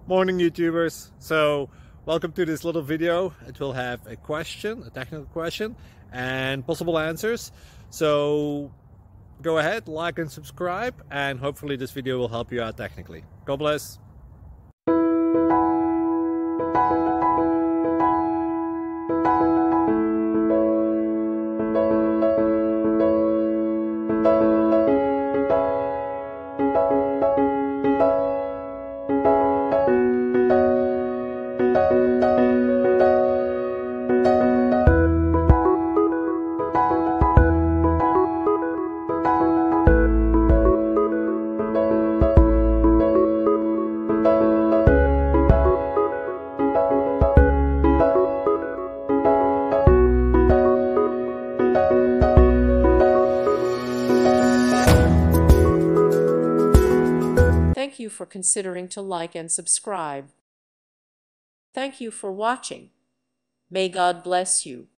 Morning YouTubers. So welcome to this little video. It will have a question, a technical question, and possible answers. So go ahead, like and subscribe, and hopefully this video will help you out technically. God bless. Thank you for considering to like and subscribe. Thank you for watching. May God bless you.